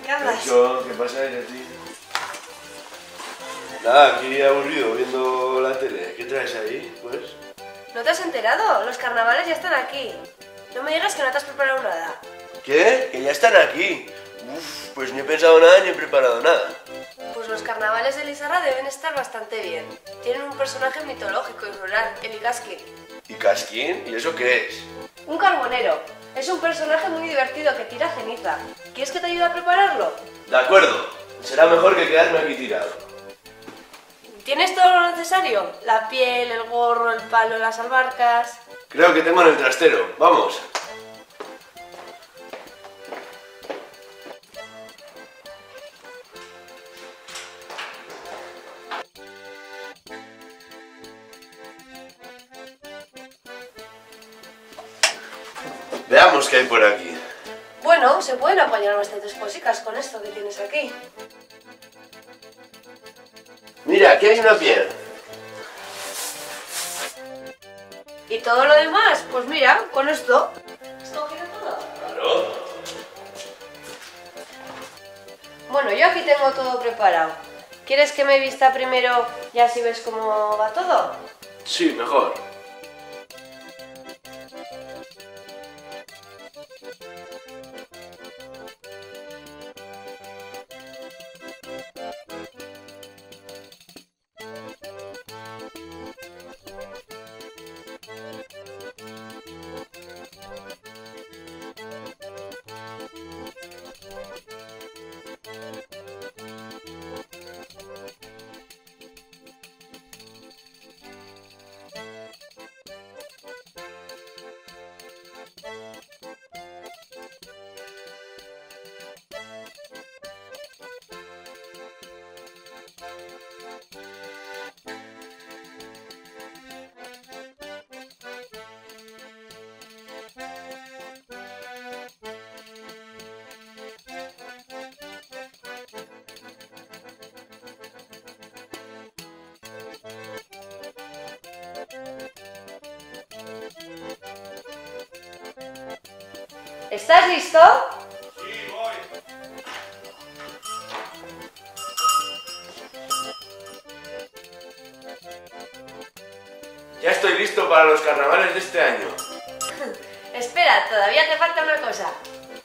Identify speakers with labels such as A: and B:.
A: ¿Qué hablas?
B: ¿Qué pasa ahí a ti? Nada, aquí aburrido viendo la tele. ¿Qué traes ahí, pues?
A: ¿No te has enterado? Los carnavales ya están aquí. No me digas que no te has preparado nada.
B: ¿Qué? Que ya están aquí. Uf, pues ni he pensado nada ni he preparado nada.
A: Pues los carnavales de Lizarra deben estar bastante bien. Tienen un personaje mitológico y rural, el Ikaskin.
B: ¿Y Casquín? ¿Y eso qué es?
A: Un carbonero. Es un personaje muy divertido que tira ceniza. ¿Quieres que te ayude a prepararlo?
B: De acuerdo. Será mejor que quedarme aquí tirado.
A: ¿Tienes todo lo necesario? La piel, el gorro, el palo, las albarcas...
B: Creo que tengo en el trastero. Vamos. Veamos qué hay por aquí.
A: Bueno, se pueden apañar bastantes cositas con esto que tienes aquí.
B: Mira, aquí hay una piel.
A: ¿Y todo lo demás? Pues mira, con esto. ¿Has cogido todo?
B: Claro.
A: Bueno, yo aquí tengo todo preparado. ¿Quieres que me vista primero y así ves cómo va todo?
B: Sí, mejor.
A: ¿Estás listo?
B: Sí, voy. Ya estoy listo para los carnavales de este año.
A: Espera, todavía te falta una cosa.